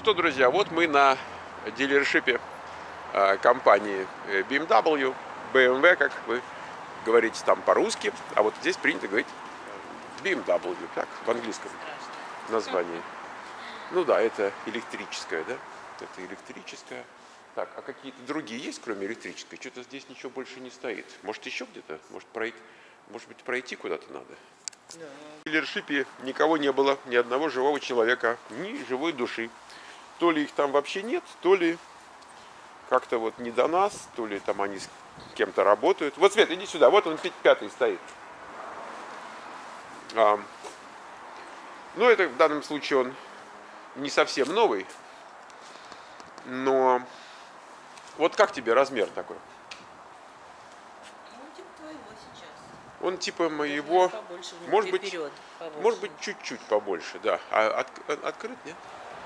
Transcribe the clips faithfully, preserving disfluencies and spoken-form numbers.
что, друзья, вот мы на дилершипе э, компании би эм дабл ю, би эм вэ, как вы говорите там по-русски, а вот здесь принято говорить би эм дабл ю, так, в английском названии. Ну да, это электрическая, да? Это электрическая. Так, а какие-то другие есть, кроме электрической? Что-то здесь ничего больше не стоит. Может, еще где-то? Может, пройти, может быть, пройти куда-то надо? Да. В дилершипе никого не было, ни одного живого человека, ни живой души. То ли их там вообще нет, то ли как-то вот не до нас, то ли там они с кем-то работают. Вот, Свет, иди сюда, вот он пятый стоит. А, ну, это в данном случае он не совсем новый, но вот как тебе размер такой? Ну, типа твоего сейчас. Он типа моего, побольше, может быть, вперед, побольше. может быть, чуть-чуть побольше, да. А от, открыт, нет?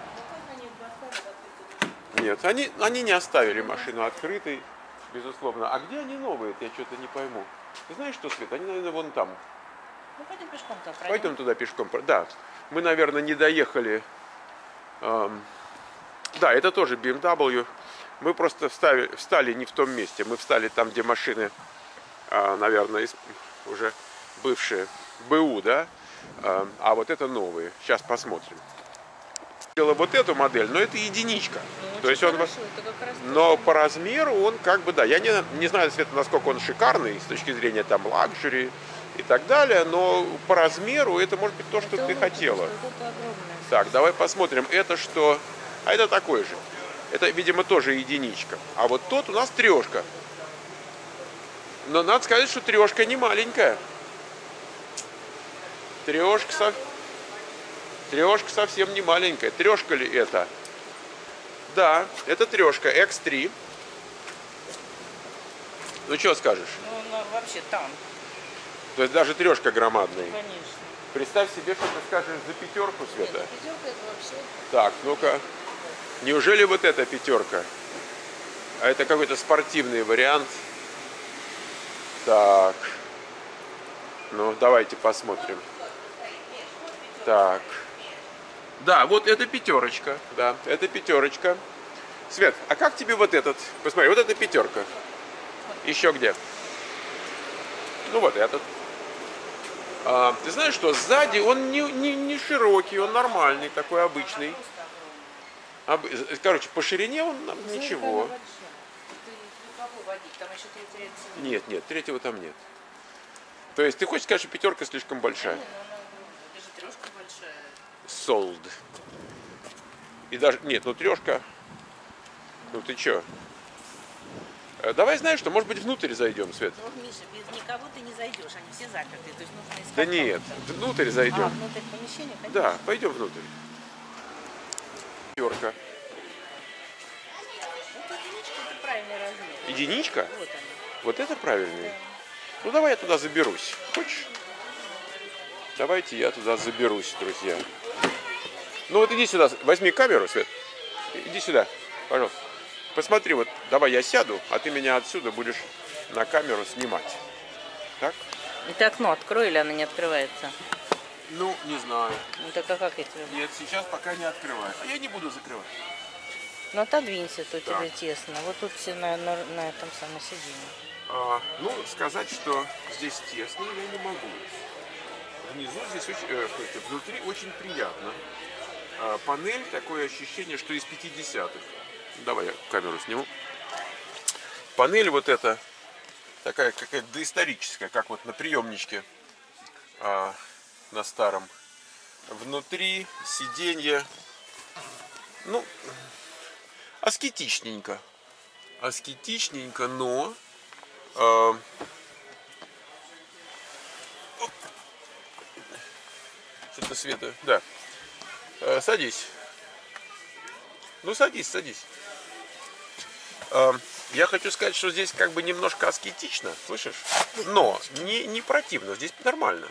Нет, они, они не оставили машину открытой, безусловно. А где они новые? Я что-то не пойму. Ты знаешь что, Свет? Они, наверное, вон там. Ну, пойдем пешком туда. Пойдем туда пешком. Да, мы, наверное, не доехали. Эм, да, это тоже би эм дабл ю. Мы просто встали, встали не в том месте. Мы встали там, где машины, э, наверное, уже бывшие бэ у, да? Э, а вот это новые. Сейчас посмотрим. Вот эту модель, но это единичка. Ну, то есть он, хорошо, как раз но по размеру он как бы, да, я не, не знаю, Света, насколько он шикарный с точки зрения там лакшери и так далее, но по размеру это может быть то, что это ты лучше, хотела. это Так, давай посмотрим, это что? А это такой же. Это, видимо, тоже единичка. А вот тот у нас трешка. Но надо сказать, что трешка не маленькая. Трешка со... Трешка совсем не маленькая. Трешка ли это? Да, это трешка икс три. Ну, что скажешь? Ну, она вообще там. То есть даже трешка громадная. Конечно. Представь себе, что ты скажешь за пятерку, Света. Нет, пятерка это вообще... Так, ну-ка. Неужели вот эта пятерка? А это какой-то спортивный вариант. Так. Ну, давайте посмотрим. Так. Да, вот это пятерочка. Да, это пятерочка. Свет, а как тебе вот этот? Посмотри, вот эта пятерка. Еще где? Ну, вот этот. А, ты знаешь что, сзади он не, не, не широкий, он нормальный, такой обычный. Об... Короче, по ширине он ничего. Нет, нет, третьего там нет. То есть ты хочешь сказать, что пятерка слишком большая? Sold. И даже, нет, ну трешка. Ну ты чё? Давай, знаешь что, может быть, внутрь зайдем, Свет? Ну, Миша, без никого ты не зайдешь, они все закрыты. То есть нужно искать. Да нет, внутрь зайдем. А, внутрь помещения, конечно. Да, пойдем внутрь. Пятерка. Вот единичка, это правильный размер. Единичка? Вот она. Вот это правильный? Да. Ну давай я туда заберусь. Хочешь? Давайте я туда заберусь, друзья. Ну вот иди сюда, возьми камеру, Свет. Иди сюда, пожалуйста. Посмотри, вот давай я сяду, а ты меня отсюда будешь на камеру снимать. Так? Это окно открой, или оно не открывается? Ну, не знаю. Ну так а как это? Нет, сейчас пока не открываю. А я не буду закрывать. Ну отодвинься, тут Так. тебе тесно. Вот тут все на, на, на этом самом сиденье. А, ну, сказать, что здесь тесно, я не могу. Внизу здесь очень, э, внутри очень приятно. А, панель, такое ощущение, что из пятидесятых. Давай я камеру сниму. Панель вот эта, такая какая-то доисторическая, как вот на приемничке а, на старом. Внутри сиденье, ну, аскетичненько. Аскетичненько, но... А, что-то Света, да. А, садись. Ну, садись, садись. А, я хочу сказать, что здесь как бы немножко аскетично, слышишь? Но не, не противно, здесь нормально.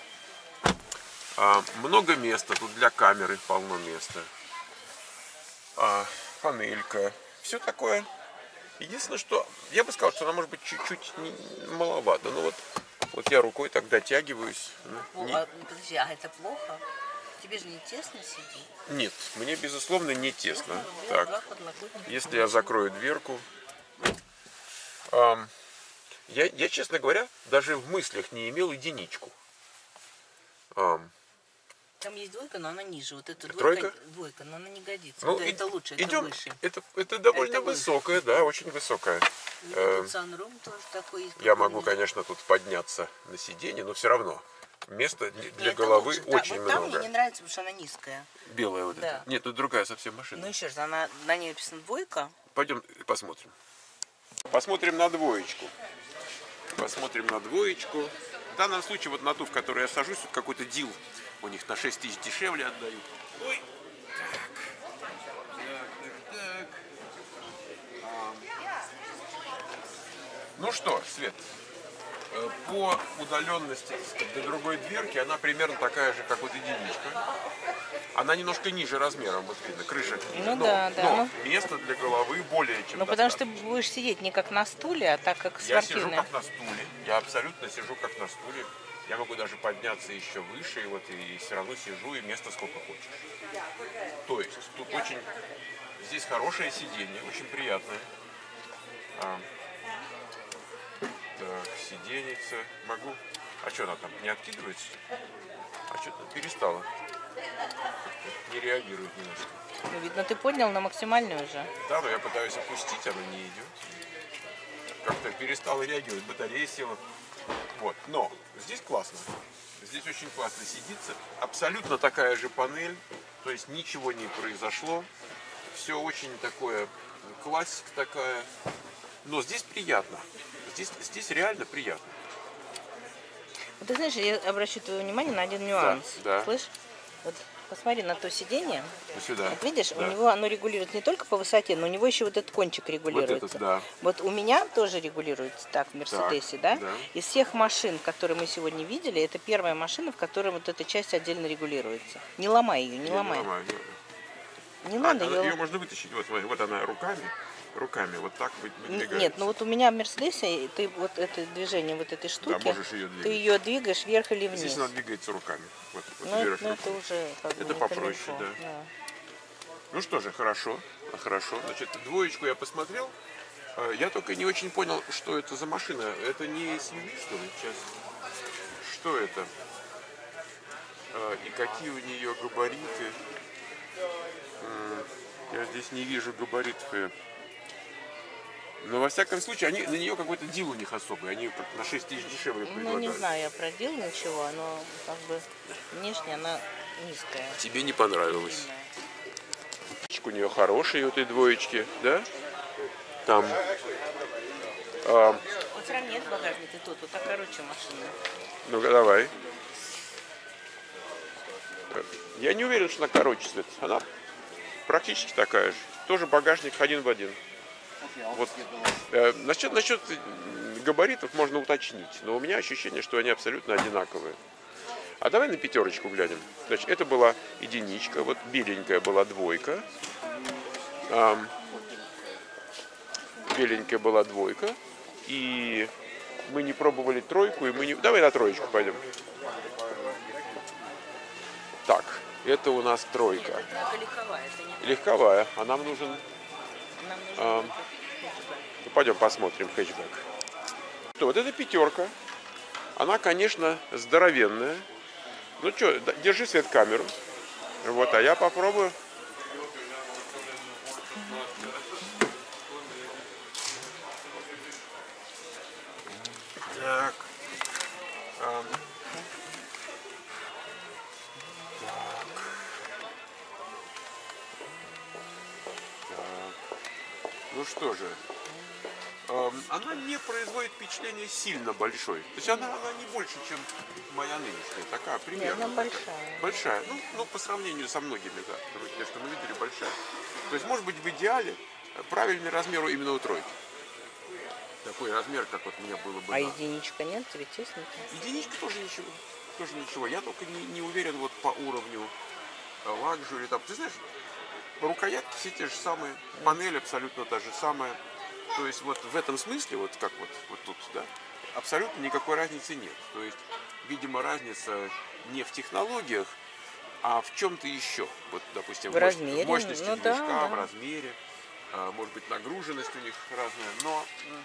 А, много места, тут для камеры полно места. А, панелька, все такое. Единственное, что я бы сказал, что она может быть чуть-чуть маловато. Ну вот, вот я рукой так дотягиваюсь. Ну, не... А, подожди, а это плохо? тебе же не тесно сидеть. Нет, мне, безусловно, не тесно. Ну, Так, два подлокотника. если я закрою дверку... Ам, я, я, честно говоря, даже в мыслях не имел единичку. Ам, Там есть двойка, но она ниже. Вот эта Тройка? двойка, двойка, но она не годится. ну, Да, и- это лучше, это идем. выше. Это, это довольно Это выше. высокая, да, очень высокая. И Эм, тут санрум тоже такой есть. Я какой у могу, меня. конечно, тут подняться на сиденье, но все равно места для Но это головы лучше. Да, очень вот там много. мне не нравится, потому что она низкая. Белая вот Да. эта. Нет, тут другая совсем машина. Ну еще раз, она, на ней написано двойка. Пойдем посмотрим. Посмотрим на двоечку. Посмотрим на двоечку. В данном случае, вот на ту, в которой я сажусь, тут какой-то дил. У них на шесть тысяч дешевле отдают. Ой. Так. Так, так, так. А. Ну что, Свет, э, по удаленности, так сказать, до другой дверки она примерно такая же, как вот единичка. Она немножко ниже размером, вот видно, крыша ниже. Ну но, да, да, но ну. место для головы более чем Ну потому что ты достаточно. будешь сидеть не как на стуле, а так как Я сижу спортивная. как на стуле, я абсолютно сижу как на стуле. Я могу даже подняться еще выше, и вот и все равно сижу, и место сколько хочешь. То есть тут очень, здесь хорошее сиденье, очень приятное. А, так, сиденьица. Могу. А что она там, не откидывается? А что-то перестала. Как-то не реагирует ни на что. Ну, видно, ты поднял на максимальную уже. Да, но я пытаюсь опустить, она не идет. Как-то перестала реагировать, батарея села. Вот, но здесь классно. Здесь очень классно сидится. Абсолютно такая же панель, то есть ничего не произошло. Все очень такое, классика такая. Но здесь приятно. Здесь, здесь реально приятно. Вот ты знаешь, я обращу твое внимание на один нюанс. да. Слышь? Вот посмотри на то сиденье. Ну, сюда. Вот видишь, Да. у него оно регулируется не только по высоте, но у него еще вот этот кончик Вот регулируется. этот, да. Вот у меня тоже регулируется так в Мерседесе, да? да. Из всех машин, которые мы сегодня видели, это первая машина, в которой вот эта часть отдельно регулируется. Не ломай ее, не Я ломай. ломаю, не- Не А, надо она- ее. ее можно вытащить. Вот, смотри, вот она руками, руками, вот так вы- выдвигается. Нет, ну вот у меня в Мерседесе ты вот это движение вот этой штуки, можешь ее ты двигать. ее двигаешь вверх или вниз. Здесь она двигается руками. Вот, вот Ну, берешь это, ну, руку. это уже как бы Это не попроще, камильфо, да. Ну что же, хорошо, а, хорошо. Значит, двоечку я посмотрел. А, Я только не очень понял, что это за машина. Это не эс ю ви, что ли, сейчас? Что это? А, И какие у нее габариты? М, Я здесь не вижу габаритов. ее. Но во всяком случае, они, на нее какой-то дил у них особый. Они как на шесть тысяч дешевле Ну, предлагают. не знаю я про дел ничего, но как бы внешне она низкая. Тебе не понравилось? длинная. У нее хорошие у этой двоечки, да? Там. а, Вот сравни этот багажник и тот, вот так короче машина. Ну-ка, давай. Я не уверен, что она короче, Свет. Она практически такая же. Тоже багажник один в один. Вот. Э, насчет, насчет м, габаритов можно уточнить, но у меня ощущение, что они абсолютно одинаковые. А давай на пятерочку глянем. Значит, это была единичка, вот беленькая была двойка. Ам, беленькая была двойка. И мы не пробовали тройку, и мы не... Давай на троечку пойдем. Так, это у нас тройка. Нет, это легковая, это не Легковая, а нам нужен... нам нужно А. будет Ну, пойдем посмотрим хэтчбэк. Что, вот эта пятерка. Она, конечно, здоровенная. Ну что, держи, Свет, камеру. Вот, а я попробую. Так. Ам. Ну что же, эм, она не производит впечатление сильно большой. То есть она, она не больше, чем моя нынешняя. Такая примерно. она большая. Большая. Ну, ну, по сравнению со многими, да. Те, что мы видели, большая. То есть, может быть, в идеале правильный размер именно у тройки. Такой размер, как вот у меня было бы. А на- единичка нет, тебе тесненько? Единичка тоже ничего. Тоже ничего. Я только не, не уверен вот по уровню э, лакжери. Там, ты знаешь, рукоятки все те же самые, панель абсолютно та же самая. То есть вот в этом смысле, вот как вот, вот тут, да, абсолютно никакой разницы нет. То есть, видимо, разница не в технологиях, а в чем-то еще. Вот, допустим, В размере, в мощности ну, движка, да, да. в размере, а, может быть, нагруженность у них разная. Но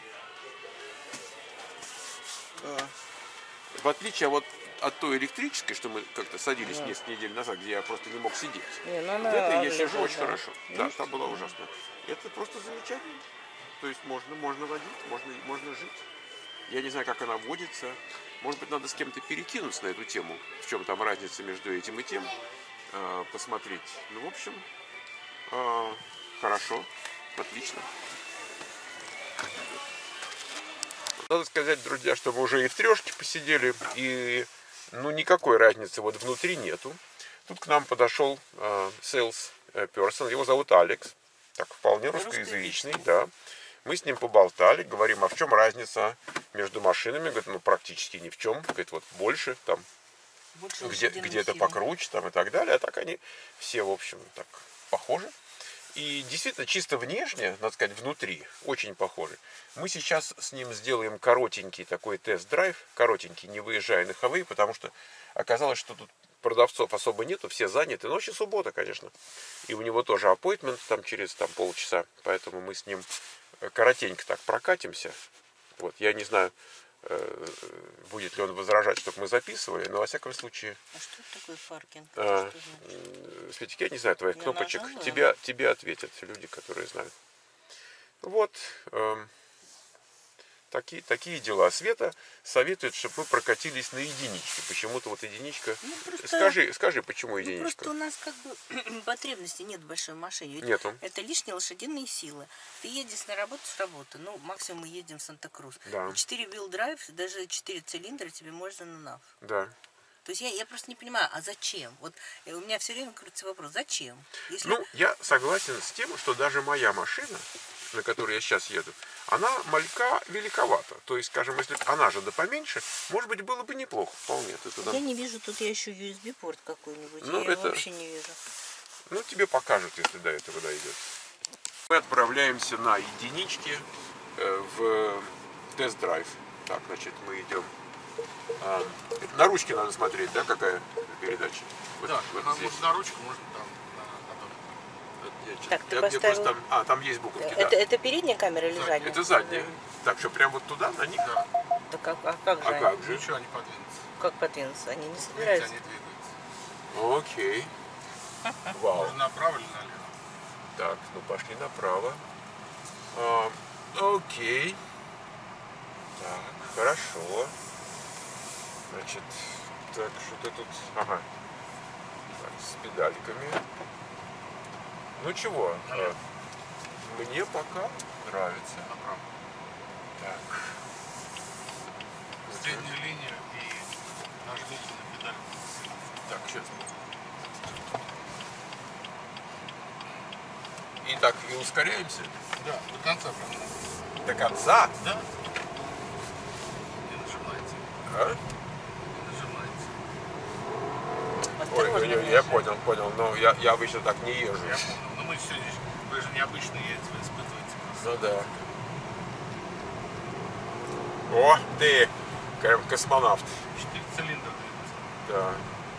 а, в отличие вот от той электрической, что мы как-то садились Да. несколько недель назад, где я просто не мог сидеть. Не, ну, В она этой я ugly сижу была, очень да. хорошо. Да, Видите? там было ужасно. Это просто замечательно. То есть можно, можно водить, можно, можно жить. Я не знаю, как она водится. Может быть, надо с кем-то перекинуться на эту тему. В чем там разница между этим и тем. Э, посмотреть. Ну, в общем, э, хорошо, отлично. Надо сказать, друзья, что мы уже и в трешке посидели, и ну никакой разницы вот внутри нету. Тут к нам подошел э, sales person, его зовут Алекс, так вполне русскоязычный, да. Мы с ним поболтали, говорим, а в чем разница между машинами? Говорит, ну практически ни в чем. Говорит, вот больше, там, где, где-то покруче, там и так далее. А так они все, в общем, так похожи. И действительно, чисто внешне, надо сказать, внутри, очень похожи. Мы сейчас с ним сделаем коротенький такой тест-драйв, коротенький, не выезжая на Хэвэй, потому что оказалось, что тут продавцов особо нету, все заняты. Ночь и суббота, конечно. И у него тоже аппоинтмент там через там, полчаса, поэтому мы с ним коротенько так прокатимся. Вот, я не знаю, будет ли он возражать, чтобы мы записывали, но во всяком случае... А что это такое паркинг? А, Светик, я не знаю твоих Я кнопочек. нажала. Тебе, тебе ответят люди, которые знают. Вот. Эм, такие, такие дела. Света советует, чтобы мы прокатились на единичке. Почему-то вот единичка... Ну, просто- Скажи, скажи, почему Ну, единичка? просто у нас как бы потребности нет в большой машине. Ведь Нету. это лишние лошадиные силы. Ты едешь на работу с работы, ну, максимум мы едем в Санта-Крус. Да. четыре wheel drive, даже четыре цилиндра тебе можно на нав. Да. То есть я, я просто не понимаю, а зачем? Вот э, у меня все время крутится вопрос, зачем? Если... Ну, я согласен с тем, что даже моя машина, на которой я сейчас еду, она малька великовата. То есть, скажем, если она же да поменьше, может быть, было бы неплохо вполне. Ты туда... Я не вижу, тут я еще ю эс би-порт какой-нибудь, Ну, я его это- вообще не вижу. Ну, тебе покажут, если до этого дойдет. Мы отправляемся на единичке э, в тест-драйв. Так, значит, мы идем. А, на ручке надо смотреть, да, какая передача? Вот, Да, вот а здесь. может на ручку, можно там на которой. Вот я чё- Так, ты я- я поставил- просто там, а, там есть буковки, Это, да. это передняя камера или Задняя. задняя? Это задняя. Так, что прям вот туда, на них? Да, Да как, а как же А они? как же? ничего не подвинется. Как подвинуться? Они не Видите, собираются. они двигаются. Окей. Вау. Можно направо или налево. Так, ну пошли направо. А, окей. Так, хорошо. Значит, так, что-то тут... Ага. Так, с педальками. Ну чего? а, мне пока нравится. Направо. Так. Среднюю линию и нажмите на педаль. Так, сейчас. И так, и ускоряемся. Да, до конца прям. До конца. Да. И нажимаете. А? И нажимаете. Ой, Осторожно, ой, ой, я конечно. понял, понял. Но я, я обычно так не езжу. Я помню. Но мы все здесь, вы же необычно едете, вы испытываете просто. Ну да. О, ты, прям космонавт. Четыре цилиндра двигаются. Да.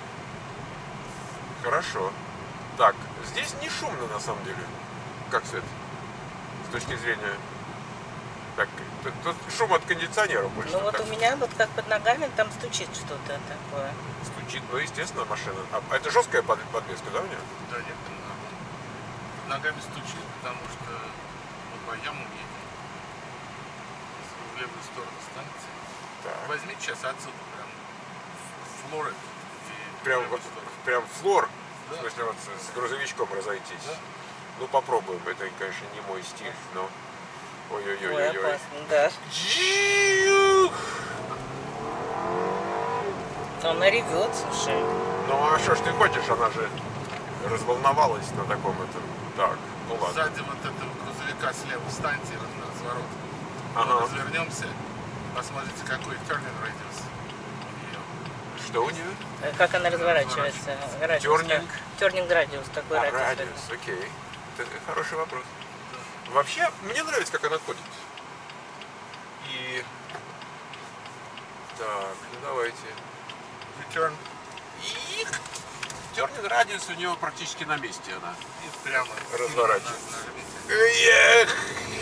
Хорошо. Так, здесь не шумно на самом деле. Как Свет? С точки зрения... Так, тут, тут шум от кондиционера больше. Ну вот так у меня вот как под ногами там стучит что-то такое. стучит. Ну, естественно, машина. А это жесткая под- подвеска, да, у нее? Да, нет, под ногами стучит, потому что мы по ямам едем. Если вы в левую сторону станете, Так. возьмите сейчас отсюда прям флор этот, и Прям, в вот, левую сторону. прям флор. Да. В смысле, вот с, с грузовичком разойтись. Да. Ну, попробуем. Это, конечно, не мой стиль, но... Ой, Ой-ой-ой-ой-ой. опасно, да. Она ревет, слушай. Ну а что ж ты хочешь, она же разволновалась на таком этом. Так, ну ладно. Сзади вот этого грузовика слева встаньте на разворот. Ага. Развернемся, посмотрите, какой turning radius у нее. Что у нее? Э, Как она разворачивается? Радиус, Тернинг. да. Тернинг радиус, такой А, радиус. радиус, окей. Это хороший вопрос. Вообще, мне нравится, как она ходит. И... Так, ну давайте. Return. И... Тернинг радиус у него практически на месте она. И прямо Разворачивается. на- нажмите. Эх!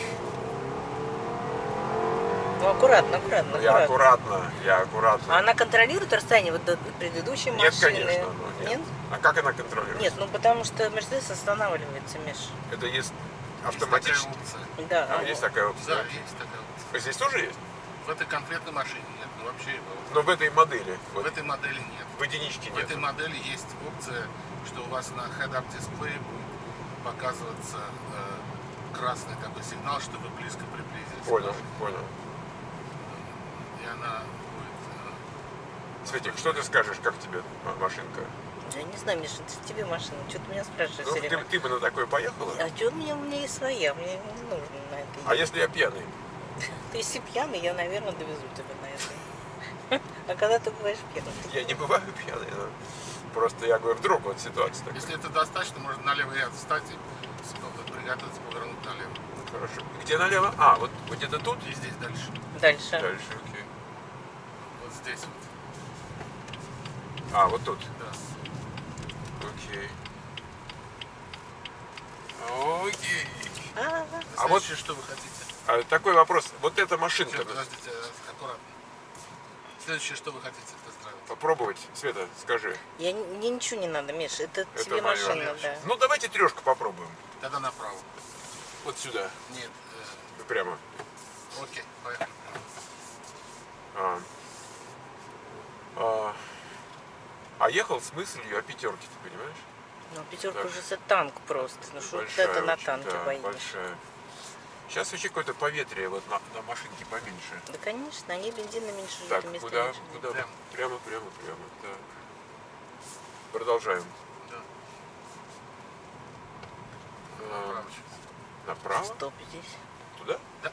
Ну, аккуратно, аккуратно, Я аккуратно. аккуратно, я аккуратно. А она контролирует расстояние вот до предыдущей Нет, машины? конечно. ну, нет. Нет? А как она контролирует? Нет, ну потому что Мерседес останавливается, Миш. Это есть Есть автоматически. такая опция. Да. А, есть такая опция. Да, есть такая опция. Здесь тоже есть? В этой конкретной машине нет, ну вообще его- Но в этой модели. в Вот, этой модели нет. в единичке В нет. этой модели есть опция, что у вас на head-up дисплее будет показываться э, красный такой сигнал, что вы близко приблизились. к Понял, машине. понял. И она будет... Светик, что ты скажешь, как тебе м- машинка? Я не знаю, Миша, это тебе машина. Что ты меня спрашиваешь Ну, все ты, время? ты бы на такой поехала? А что у меня, у меня есть своя, мне не нужно на это А ездить. если я пьяный? Ты если пьяный, я, наверное, довезу тебя на это. А когда ты бываешь пьяным? ты- Я не бываю пьяный, но просто я говорю, вдруг вот ситуация такая. Если это достаточно, можно на левый ряд встать и с- приготовиться повернуть налево. Хорошо. Где налево? А, вот, вот где-то тут? И здесь дальше. Дальше. Дальше, окей. Вот здесь вот. А, вот тут. Да. Окей. Окей. А, А вот Следующее, что вы хотите? а, такой вопрос. Вот эта Всё, машинка, подождите, аккуратно. Следующее, что вы хотите тест-драйвить? попробовать, Света, скажи. я, не- мне ничего не надо, Миш, это, Это тебе моё. машина, да. Ну, давайте трешку попробуем. Тогда направо. Вот сюда, Нет. прямо. э, окей, поехали. А, а, а ехал с мыслью о пятерке, ты понимаешь? Ну, пятерка Так. уже за танк просто. Ну, что Большая ты это на очень, танке да, боишься? большая. Сейчас вообще какое-то поветрие вот на, на машинке поменьше. Да, конечно, они бензина меньше жрут, Так, и места куда, меньше. куда? Прямо. Прямо, прямо, прямо. Так. Продолжаем. Да. А, Направо чуть. направо? Стоп здесь. Туда? Да.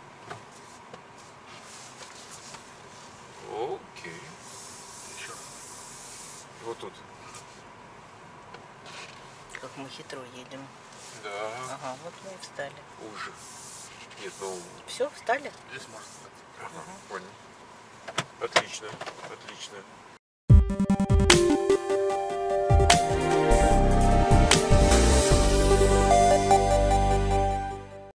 Окей. Еще раз. Вот тут. Как мы хитро едем. Да. Ага, вот мы и встали. Уже. Нет, ну... Все, встали? Здесь можно стать. Ага, понял. Отлично, отлично.